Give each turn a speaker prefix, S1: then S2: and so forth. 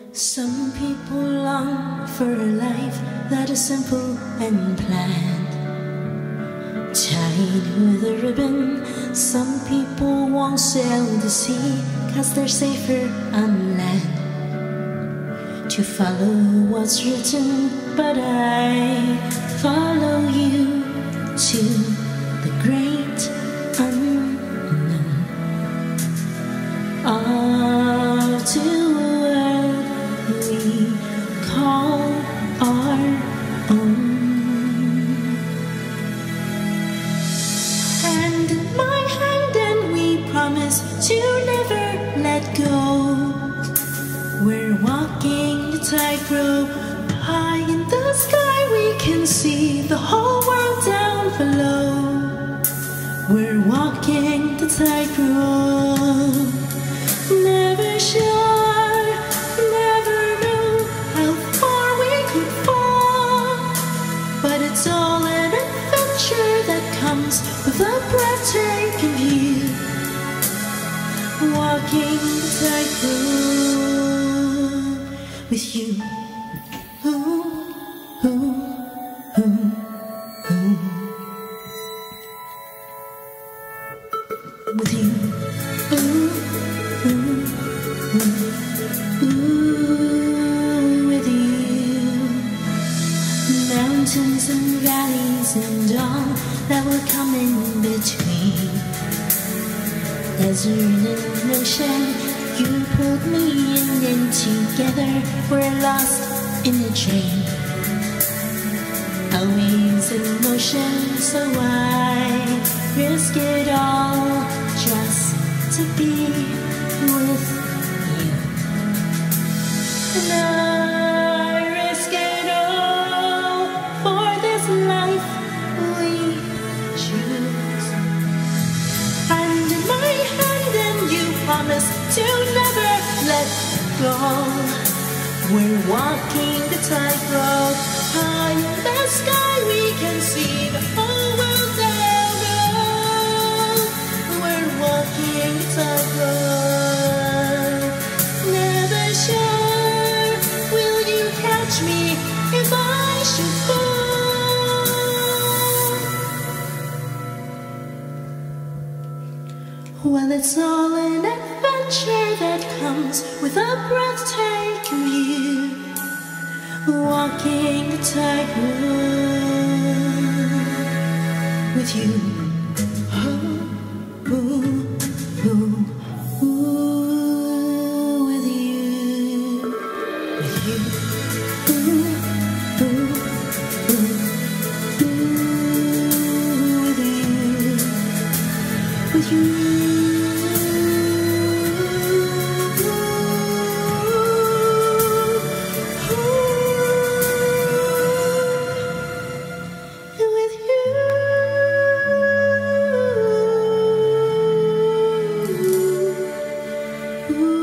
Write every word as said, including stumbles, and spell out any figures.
S1: Some people long for a life that is simple and planned, tied with a ribbon. Some people won't sail the sea, cause they're safer on land. To follow what's written, but I follow you to the great unknown. Off to a world we call our own. Hand in my hand and we promise to never let go. We're walking the tightrope. High in the sky we can see the whole world down below. We're walking the tightrope. Never sure, never knew how far we could fall, but it's all an adventure that comes with a breathtaking view. Walking the tightrope with you. Ooh, ooh, ooh, ooh. With you. Ooh, ooh, ooh, ooh, with you. Mountains and valleys and all that will come in between. Desert and ocean, you pulled me in and together we're lost in a train. Always in motion, so I risk it all just to be with you. And I risk it all for this life we choose. And in my hand and you promise to never let go. We're walking the tightrope. High in the sky we can see the whole world down below. We're walking the tightrope. Never sure, will you catch me if I should fall? Well, it's all an adventure that comes with a breathtaking view. Walking the tightrope with you. Ooh, ooh, ooh, ooh, with you, with you. Ooh, ooh, ooh, ooh, with you, with you. Ooh.